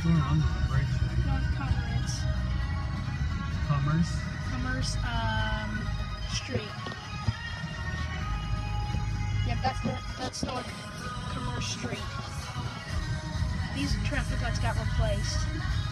going on with the bridge? North Commerce. Commerce, Street. Yep, that's North Commerce Street. These traffic lights got replaced.